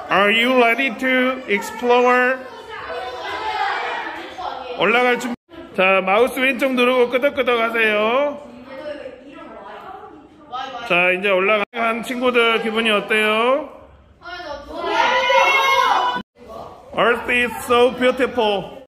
Are you ready to explore? 올라갈 준비. 자, 마우스 왼쪽 누르고 끄덕끄덕 하세요. 자, 이제 올라간 친구들 기분이 어때요? Earth is so beautiful.